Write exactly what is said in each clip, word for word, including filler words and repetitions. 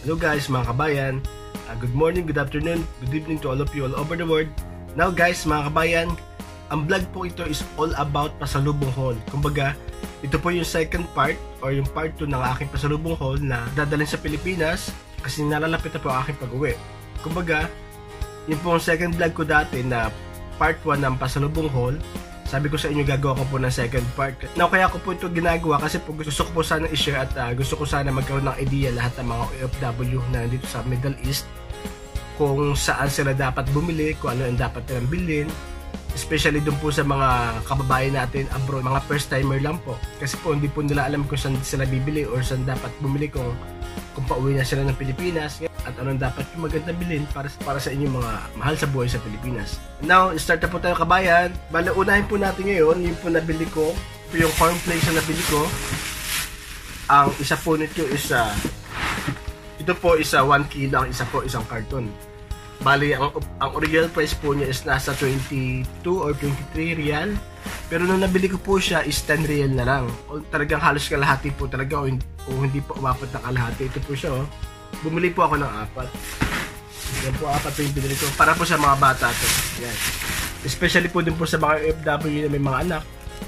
Hello guys, mga kabayan. Uh, good morning, good afternoon, good evening to all of you all over the world. Now guys, mga kabayan, ang vlog po ito is all about pasalubong haul. Kumbaga, ito po yung second part or yung part two ng aking pasalubong haul na dadalhin sa Pilipinas kasi nalalapit na po ang aking pag-uwi. Kumbaga, yun po ang second vlog ko dati na part one ng pasalubong haul. Sabi ko sa inyo, gagawa ko po ng second part. Now, kaya ko po ito ginagawa kasi po gusto ko po sana i-share at uh, gusto ko sana magkaroon ng idea lahat ng mga O F W na nandito sa Middle East kung saan sila dapat bumili, kung ano ang dapat nilang bilhin. Especially dun po sa mga kababayan natin abroad, mga first timer lang po. Kasi po hindi po nila alam kung saan sila bibili or saan dapat bumili kung, kung pauwi na sila ng Pilipinas. At anong dapat yung maganda bilhin para, para sa inyong mga mahal sa buhay sa Pilipinas. Now, start na po tayo kabayan. Bale, unahin po natin ngayon yung po nabili ko. Ito yung cornflakes na nabili ko. Ang isa po nito is uh, ito po is uh, one kilo, ang isa po isang carton. Bali, ang, ang original price po niya is nasa twenty-two or twenty-three real. Pero nung nabili ko po siya is ten real na lang. O, talagang halos kalahati po talaga o, o hindi po umabot ng kalahati. Ito po siya oh. Bumili po ako ng apat. Yan po, apat po yung binili ko. Para po sa mga bata to. Yan. Especially po din po sa mga O F W na may mga anak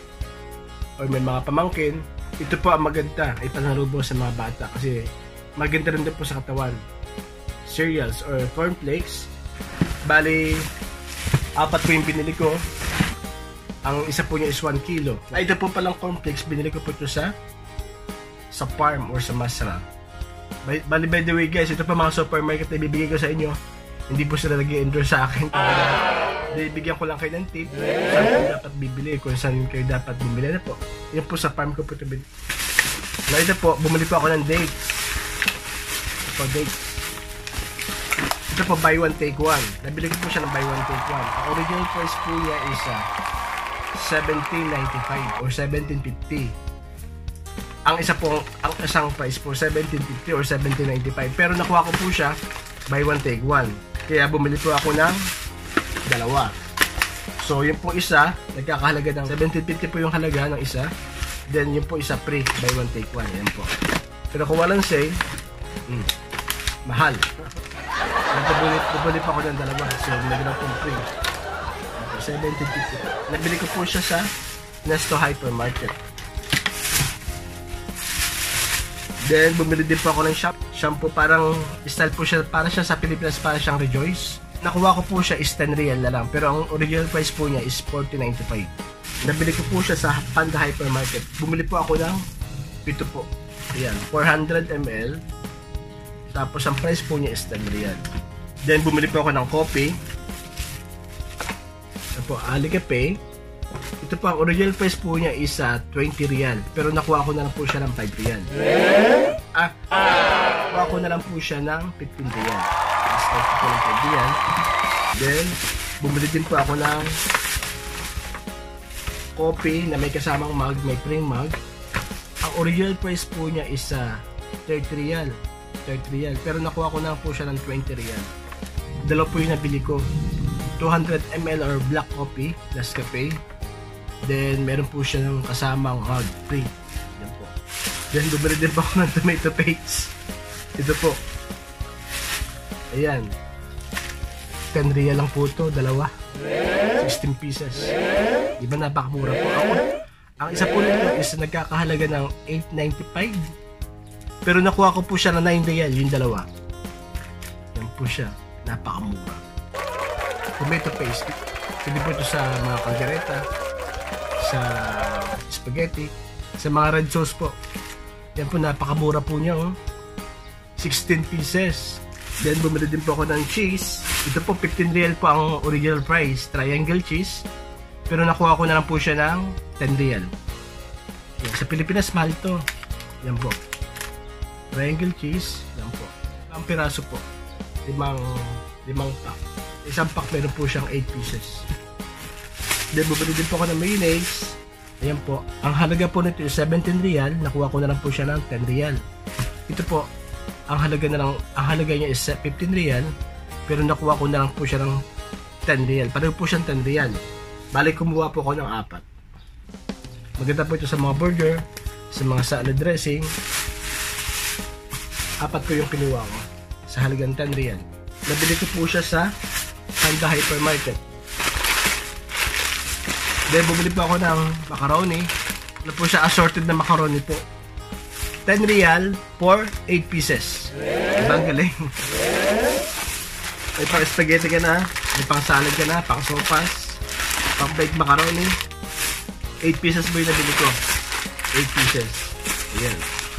or may mga pamangkin. Ito po ang maganda ay panalubong sa mga bata kasi maganda rin din po sa katawan. Cereals or cornflakes. Bali, apat po yung binili ko. Ang isa po niya is one kilo. Ay, ito po palang cornflakes. Binili ko po ito sa sa farm or sa Masra. Bali, by the way guys, ito pa mga supermarket na ibibigay ko sa inyo. Hindi po sila nag-i-endorse sa akin. Bibigyan ko lang kayo ng tip saan kayo dapat bibili, kung saan kayo dapat bumili na po. Yan po sa farm ko po ito. Na ito po, bumili po ako ng dates. Ito po, dates. Ito po, buy one take one. Nabili ko po siya ng buy one take one. Ang original price po niya is uh, seventeen ninety-five or seventeen fifty. Ang isa po, ang isang price po seventeen fifty or seventeen ninety-five. Pero nakuha ko po siya buy one take one. Kaya bumili po ako ng dalawa. So yun po isa, nagkakahalaga ng seventeen fifty po yung halaga ng isa. Then yun po isa free buy one take one. Yan po. Pero kung walang sale, hmm, mahal. Nagpabuli, bumili pa ako ng dalawa. So naging po free. seventeen fifty. Nabili ko po siya sa Nesto Hypermarket. Then, bumili din po ako ng shampoo. Shampoo parang style po siya, para siya sa Pilipinas, para siyang Rejoice. Nakuha ko po siya is ten real na lang. Pero ang original price po niya is forty ninety-five. Nabili ko po siya sa Panda Hypermarket. Bumili po ako ng ito po. Ayan, four hundred milliliters. Tapos, ang price po niya is ten real. Then, bumili po ako ng coffee. Ito po, Alicape. Ito po, ang original price po niya is uh, twenty real. Pero nakuha ko na lang po siya ng five real. Ah, nakuha ko na lang po siya ng fifteen real. Mas nakuha ko ng five real. Then, bumili din po ako ng coffee na may kasamang mug, may cream mug. Ang original price po niya is uh, thirty real. thirty real. Pero nakuha ko na lang po siya ng twenty real. Dalawa po yung nabili ko. two hundred milliliters or black coffee, Nescafe. Then, meron po siya ng kasamang hard free. Yan po. Then, bumili din po ako ng tomato paste. Ito po. Ayan. ten real lang po ito. Dalawa. sixteen pieces. Diba napakamura po. Ako, ang isa po nito is nagkakahalaga ng eight ninety-five. Pero nakuha ko po siya na nine real. Yung dalawa. Yan po siya. Napakamura. Tomato paste. Pwede po ito sa mga kaldereta, sa spaghetti, sa mga red sauce po. Yan po, napakamura po niya oh. sixteen pieces. Then bumili din po ako ng cheese. Ito po fifteen real po ang original price, triangle cheese. Pero nakuha ko na lang po siya ng ten real. Yan, sa Pilipinas mahal to. Yan po, triangle cheese. Yan po, ang piraso po, limang limang pack. Isang pack meron po siyang eight pieces. Then bumili din po ako ng mayonnaise. Ayan po. Ang halaga po nito is seventeen real. Nakuha ko na lang po siya ng ten real. Ito po, ang halaga na lang, ang halaga niya is fifteen real. Pero nakuha ko na lang po siya ng ten real. Pareho po siyang ten real. Balik kumuha po ako ng apat. Maganda po ito sa mga burger, sa mga salad dressing. Apat po yung kinuha ko sa halagang ten real. Nabili ko po siya sa Panda Hypermarket. Then bumili po ako ng macaroni. Ano po siya, assorted na macaroni po. ten real for eight pieces. Ibang galing. May pang spaghetti ka na, may pang salad ka na, pang sopas, pang baked macaroni. eight pieces po yung nabili ko. eight pieces. Ayan.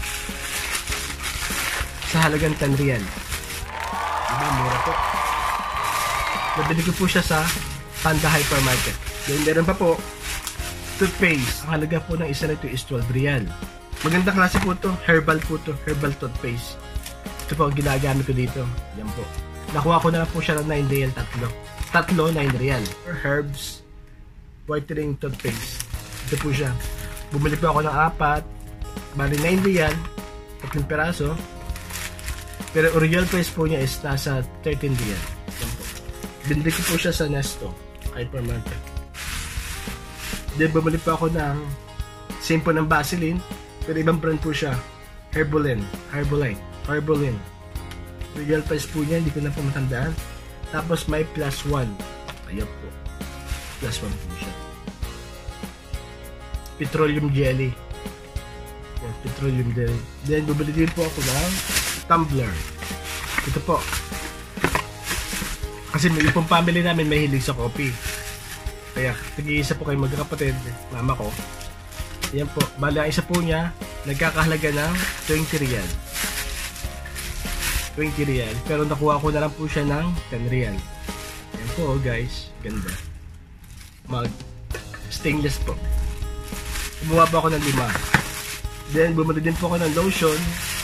Sa halagang ten real. Diba, mura po. Nabili ko po siya sa Panda Hypermarket. Then meron pa po, toothpaste. Ang halaga po ng isa nito is twelve real. Magandang klase po to, herbal po to, herbal toothpaste. Ito po ang ginagamit ko dito. Yan po. Nakuha ko na lang po siya ng nine real, tatlo. Tatlo, nine real. For herbs, whitening toothpaste. Ito po siya. Bumili po ako ng apat. Bali nine real, tatlong peraso. Pero original price po niya is nasa thirteen real. Yan po. Binili ko po siya sa Nesto Hypermarket. Then bumili po ako ng same po ng Vaseline, pero ibang brand po siya. Herbolene. Herbolene. Herbolene. Original price po niya, hindi ko na po matandaan. Tapos may plus one. Ayan po. Plus one po siya. Petroleum jelly. Yan, petroleum jelly. Then bumili din po ako ng tumbler. Ito po. Kasi yung pong family namin may hilig sa coffee. Kaya nag-iisa po kayo magkakapatid, mama ko. Yan po. Bali ang isa po niya nagkakahalaga ng twenty real. twenty real. Pero nakuha ko na lang po siya ng ten real. Yan po guys. Ganda. Mag stainless po. Kumuha po ako ng lima. Then bumili din po ako ng lotion.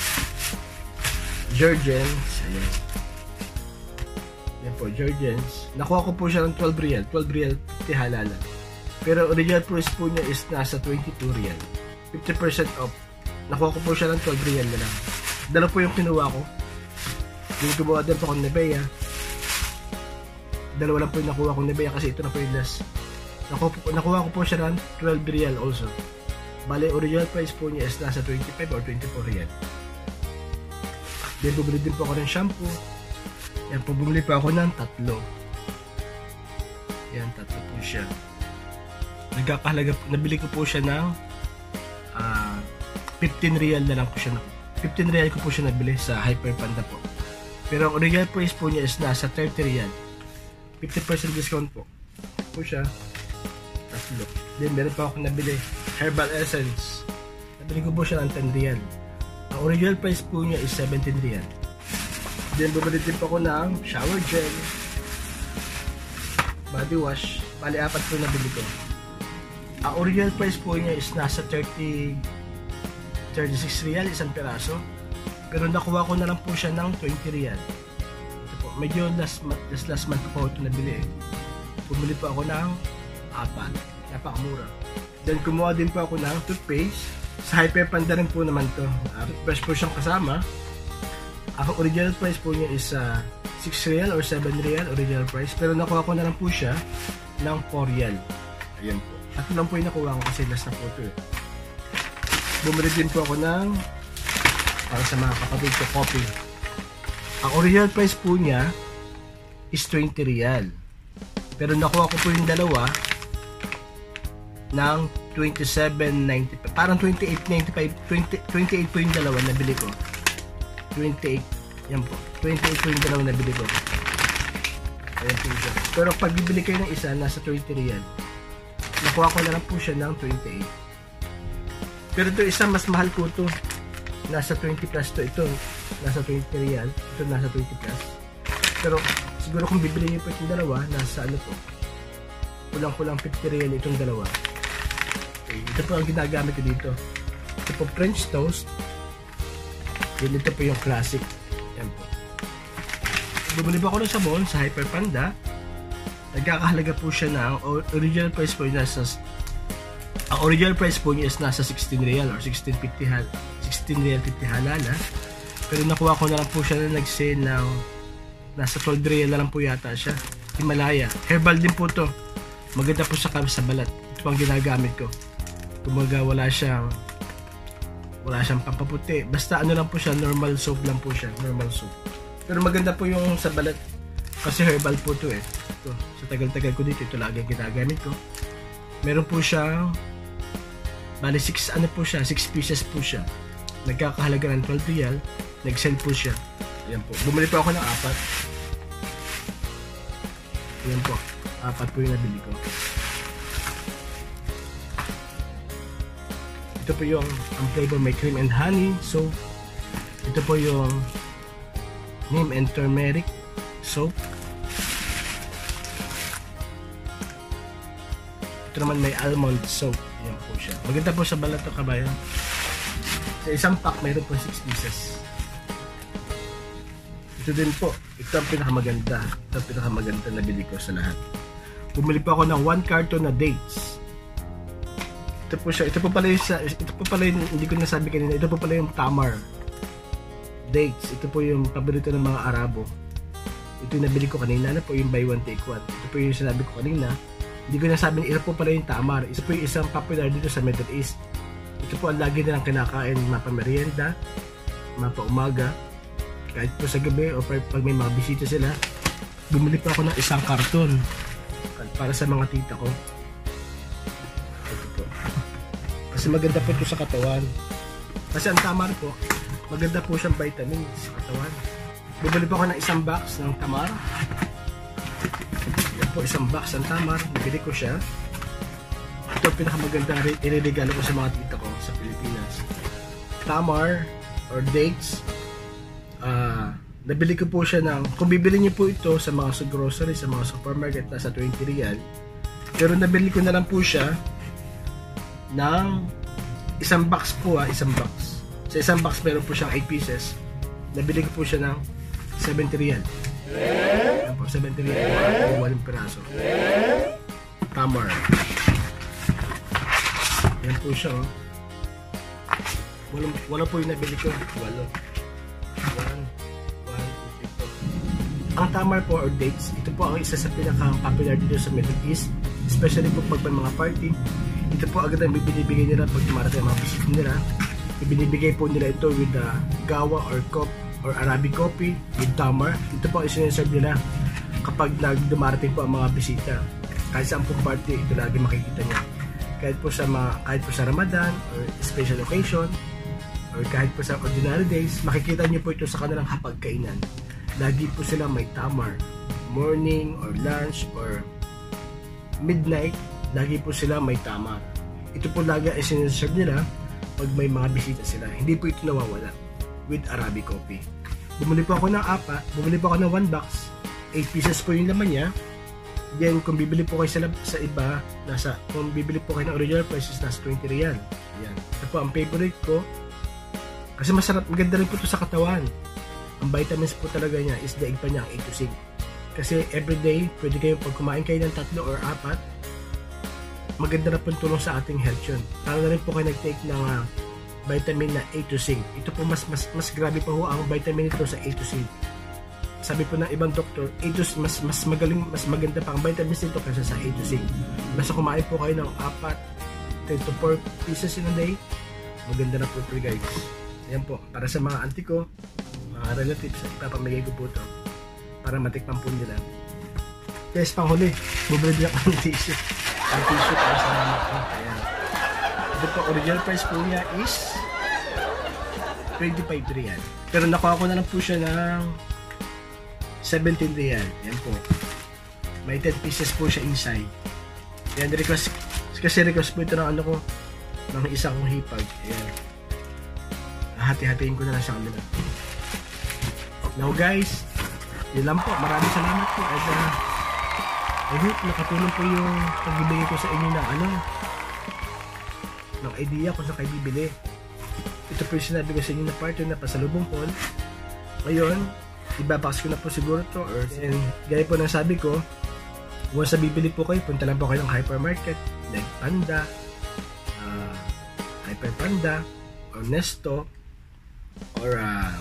Jergens. Ayan. Yan po, Jergens. Nakuha ko po siya ng twelve real. twelve real, fifty halala. Pero original price po niya is nasa twenty-two real. fifty percent off. Nakuha ko po siya ng twelve real na lang. Dalawa po yung kinuha ko. Yung kumuha din po akong Nivea. Dalawa lang po yung nakuha kong Nivea kasi ito na po yung last. Nakuha, po, nakuha ko po siya ng twelve real also. Bale, original price po niya is nasa twenty-five or twenty-four real. Then bumili din po ako ng shampoo. Yan po, bumili po ako ng tatlo. Yan, tatlo po siya. Nagkakahalaga, nabili ko po siya ng uh, fifteen real na lang po siya. fifteen real ko po siya nabili sa Hyper Panda po. Pero ang original price po niya is nasa thirty real. fifty percent discount po. Po siya. Tatlo. Then meron pa ako nabili. Herbal Essence. Nabili ko po siya ng ten real. Ang original price po niya is seventeen real. Then bumili din po ako ng shower gel, body wash. Bali apat po nabili ko. Ang original price po niya is nasa thirty, thirty-six real isang peraso. Pero nakuha ko na lang po siya ng twenty real. Ito po, medyo last month, last, last month po ito nabili eh. Bumili po ako ng apat. Napakamura. Then kumuha din po ako ng toothpaste. Sa Hyper Panda rin po naman to. Uh, toothbrush po siyang kasama. Ang original price po niya is uh, six real or seven real original price. Pero nakuha ko na lang po siya ng four real. Ayan po. At lang po yung nakuha ko kasi last na po ito eh. Bumili din po ako ng para sa mga kapatid ko coffee. Ang original price po niya is twenty real. Pero nakuha ko po yung dalawa ng twenty-seven ninety-five. Parang twenty-eight ninety-five. twenty-eight po yung dalawa na bili ko. twenty-eight. Yan po. twenty-eight po yung dalawa na bili ko. Ayan po siya. Pero pag bibili kayo ng isa, nasa twenty real. Nakuha ko na lang po siya ng twenty-eight. Pero ito isa, mas mahal po ito. Nasa twenty plus to. Ito, nasa twenty real. Ito, nasa twenty plus. Pero siguro kung bibili niyo po itong dalawa, nasa ano po. Kulang-kulang fifty real itong dalawa. Okay, ito po ang ginagamit ko dito. Ito po French toast. Then ito po yung classic. Yan po. Bumili po ako ng sabon sa Hyper Panda. Nagkakahalaga po siya ng original price po niya nasa ang original price po niya is nasa sixteen real or sixteen fifty hal sixteen real fifty halala. Pero nakuha ko na lang po siya na nag-sale ng nasa twelve real na lang po yata siya. Himalaya. Herbal din po to. Maganda po sa sa balat. Ito pang ginagamit ko. Kumaga wala siyang wala siyang pampaputi. Basta ano lang po siya, normal soap lang po siya, normal soap. Pero maganda po yung sa balat kasi herbal po to eh. Ito, sa tagal-tagal ko dito, ito lagi ang ginagamit ko. Meron po siyang bali six ano po siya, six pieces po siya. Nagkakahalaga ng twelve real. Nag-sell po siya. Ayan po. Bumili po ako ng apat. Ayan po. Apat po yung nabili ko. Ito po yung ang flavor may cream and honey. So, ito po yung neem and turmeric soap. Ito naman may almond soap. Ayan po siya. Maganda po sa balat to, kabayan. Sa isang pack, mayroon po six pieces. Ito din po. Ito ang pinakamaganda. Ito ang pinakamaganda na bili ko sa lahat. Bumili po ako ng one carton na dates. Ito po siya. Ito po pala yung, ito po pala yung, hindi ko nasabi kanina, ito po pala yung tamar. Dates. Ito po yung paborito ng mga Arabo. Ito yung nabili ko kanina. Ano po yung buy one take one. Ito po yung sinabi ko kanina. Hindi ko nasabi na ito po pala yung tamar. Ito po yung isang popular dito sa Middle East. Ito po ang lagi nilang kinakain, mapa merienda, mapa umaga, kahit po sa gabi o pag may mga bisita sila. Bumili pa ako ng isang karton para sa mga tita ko. Ito po. Kasi maganda po ito sa katawan. Kasi ang tamar po, maganda po siyang vitamins sa katawan. Bumili pa ako ng isang box ng tamar. Yan po, isang box ng tamar. Nabili ko siya. Ito ang pinakamagandang iniregalo ko sa mga tita ko sa Pilipinas. Tamar or dates. Uh, nabili ko po siya ng, kung bibili niyo po ito sa mga grocery, sa mga supermarket, nasa twenty real. Pero nabili ko na lang po siya ng isang box po ha, isang box. Sa isang box meron po siyang eight pieces. Nabili ko po siya ng seventy real. Ayan po, seventy real. Walang piraso. Tamar. Yan po siya oh. Wala, wala po yung nabili ko. Walo. One, one, two, three, ang tamar po or dates, ito po ang isa sa pinaka-popular dito sa Middle East, especially po pag may mga party. Ito po agad ang binibigay nila pag dumarating ang mga bisita nila. Ibinibigay po nila ito with the gawa or cup or Arabic coffee with tamar. Ito po ang sinaserve nila kapag dumarating po ang mga bisita. Kahit saan po party, ito lagi makikita niya. Kahit po sa mga, kahit po sa Ramadan or special occasion or kahit po sa ordinary days, makikita niyo po ito sa kanilang hapagkainan. Lagi po sila may tamar. Morning or lunch or midnight, lagi po sila may tamar. Ito po lagi ay sinaserve nila pag may mga bisita sila. Hindi po ito nawawala with Arabic coffee. Bumili po ako ng apa, bumili po ako ng one box. eight pieces po yung laman niya. Then, kung bibili po kayo sa, sa iba, nasa, kung bibili po kayo ng original prices, nasa twenty real. Ayan. Ito po ang favorite ko. Kasi masarap, maganda rin po ito sa katawan. Ang vitamins po talaga niya is daig pa niya ang A to zinc. Kasi everyday, pwede kayo, pag kumain kayo ng tatlo or apat, maganda na po tulong sa ating health yun. Talo na rin po kayo nag-take ng uh, vitamin na A to zinc. Ito po mas, mas, mas grabe pa ho ang vitamin ito sa A to zinc. Sabi po ng ibang doktor, A to zinc, mas, mas magaling, mas maganda pa ang vitamins nito kaysa sa A to zinc. Basta kumain po kayo ng apat, three to four pieces in a day, maganda na po ito guys. Ayan po, para sa mga auntie ko, mga relatives, ipapamigay ko po ito para matikman po nila. Yes, panghuli, bubili ako ng tissue. Ang tissue para sa mga ko. Ayan. Ito po, original price po niya is twenty-five real. Pero nakuha ko na lang po siya ng seventeen real. Yan po. May ten pieces po siya inside. Yan, request, kasi request po ito ng ano ko, ng isang hipag. Ayan. Hati-hatiin ko na lang sa kanila. Now guys, yun lang po. Maraming salamat po. At uh, I hope nakatulong po yung pagbibigay ko sa inyo ng ano, ng idea kung saan kayo bibili. Ito po yung sinabi ko sa inyo na partner na pasalubong po. Ngayon, ibabox ko na po siguro to, or and gaya po ng sabi ko, once na bibili po kayo, punta lang po kayo ng hypermarket like Panda, uh, Hyper Panda, or Nesto, or uh,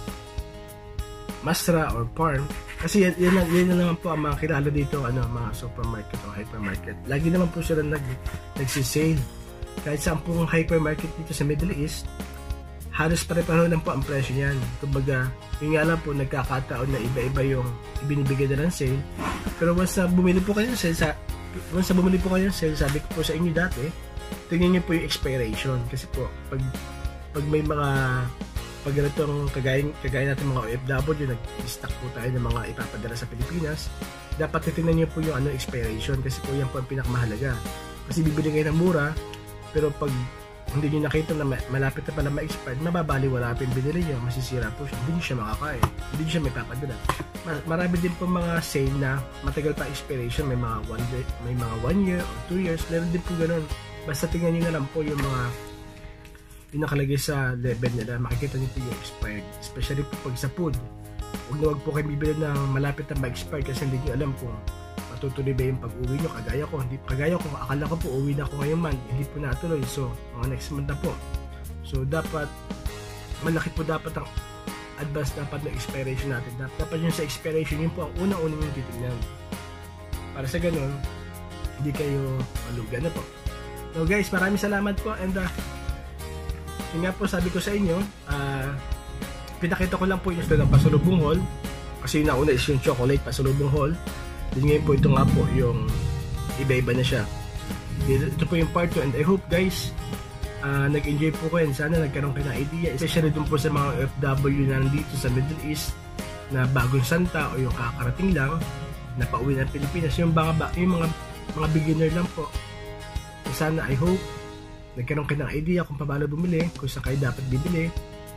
Masra, or Farm. Kasi yan, yan, lang, yan lang naman po ang mga kilala dito, ano, mga supermarket o hypermarket. Lagi naman po sila nag, nagsisale. Kahit saan pong hypermarket dito sa Middle East, halos pare-pareho lang po ang presyo niyan. Kumbaga, yung nga lang po, nagkakataon na iba-iba yung ibinibigay na ng sale. Pero once na bumili po kayo ng sale, sa, once na bumili po kayo ng sale, sabi ko po sa inyo dati, tingnan niyo po yung expiration. Kasi po, pag, pag may mga, pag ganitong kagaya, kagaya natin mga O F W, nag-stock po tayo ng mga ipapadala sa Pilipinas, dapat titingnan niyo po yung ano, expiration. Kasi po yan po ang pinakamahalaga. Kasi bibili kayo ng mura, pero pag hindi nyo nakita na malapit na pala ma-expired, mababaliwala po yung binili nyo, masisira po siya, hindi nyo siya makakain, hindi nyo siya may papadala. Marami din po mga sale na matagal pa expiration, may mga one day, may mga one year or two years, meron din po ganun. Basta tingnan nyo na lang po yung mga yung nakalagay sa level nila, makikita nyo po yung expired, especially po pag sa food. Huwag na huwag po kayo bibili ng malapit na ma-expired kasi hindi nyo alam kung matutuloy ba yung pag-uwi nyo. Kagaya ko, hindi, kagaya ko, akala ko po uwi na ako ngayong month, hindi po natuloy. So, mga next month na po. So, dapat, malaki po dapat ang advance dapat na expiration natin. Dapat yung sa expiration, yun po ang unang-unang yung titignan. Para sa ganun, hindi kayo malugan na po. So guys, maraming salamat po. And, uh, yun nga po, sabi ko sa inyo, uh, pinakita ko lang po yung ito ng pasalubong haul. Kasi yung nauna is yung chocolate pasalubong haul. Then ngayon po ito nga po yung iba-iba na siya. Ito po yung part two and I hope guys uh, nag-enjoy po kayo. Sana nagkaroon kayo ng idea, especially dun po sa mga O F W na nandito sa Middle East na bagong santa o yung kakarating lang na pauwi ng Pilipinas. Yung mga, yung mga, mga beginner lang po. Sana I hope nagkaroon kayo ng idea kung paano bumili, kung saan kayo dapat bibili.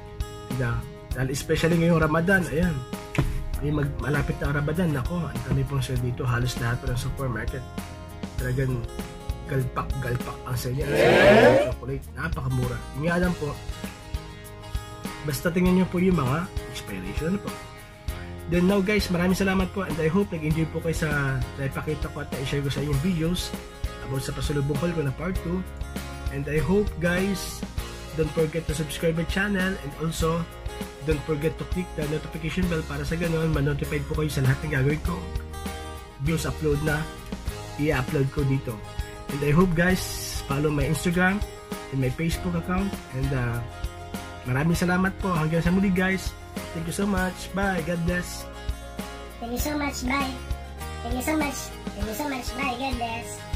Dahil especially ngayong Ramadan, ayan. May mag malapit na Ramadan, nako, ang dami pong sale dito, halos lahat po ng supermarket. Talagang galpak, galpak ang sale niya. Chocolate, napakamura. Yung nga lang po, basta tingnan nyo po yung mga expiration ano po. Then now guys, maraming salamat po and I hope nag-enjoy po kayo sa naipakita ko at na-share ko sa inyong videos about sa pasalubong haul ko na part two. And I hope guys, don't forget to subscribe my channel and also don't forget to click the notification bell para sa ganun ma-notified po kayo sa lahat ng gagawin ko videos upload na i-upload ko dito. And I hope guys follow my Instagram and my Facebook account and uh, maraming salamat po hanggang sa muli guys. Thank you so much. Bye. God bless. Thank you so much. Bye. Thank you so much. Thank you so much. Bye. God bless.